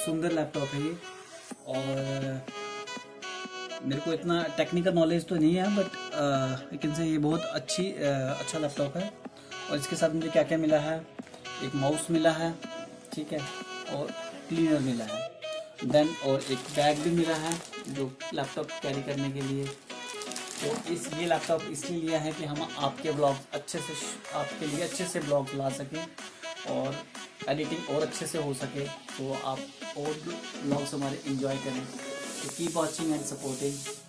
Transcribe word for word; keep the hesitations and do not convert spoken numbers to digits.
सुंदर लैपटॉप है ये। और मेरे को इतना टेक्निकल नॉलेज तो नहीं है, बट लेकिन से ये बहुत अच्छी uh, अच्छा लैपटॉप है। और इसके साथ मुझे क्या क्या मिला है, एक माउस मिला है, ठीक है, और क्लीनर मिला है, देन और एक बैग भी मिला है जो लैपटॉप कैरी करने के लिए। तो इस ये लैपटॉप इसलिए लिया है कि हम आपके ब्लॉग अच्छे से आपके लिए अच्छे से ब्लॉग ला सकें और एडिटिंग और अच्छे से हो सके, तो आप और ब्लॉग्स हमारे एंजॉय करें। तो कीप वॉचिंग एंड सपोर्टिंग।